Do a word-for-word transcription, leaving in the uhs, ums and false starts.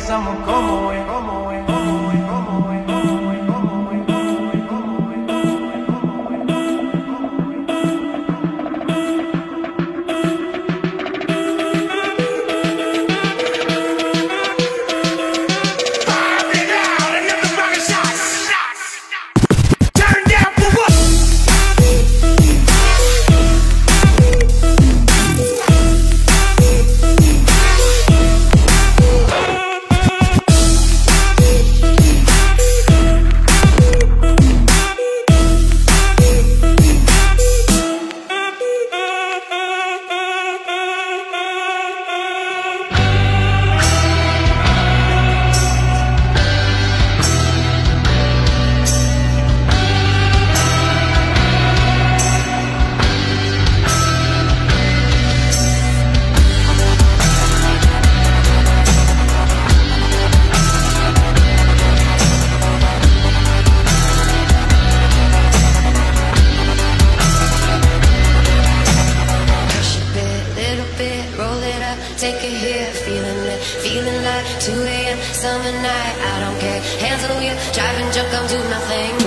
empezamos como es, como es, como es, como es, como es, como es, como es, take it here, feeling it, feeling like two A M summer night. I don't care, hands on the wheel, driving, jump, come do my thing.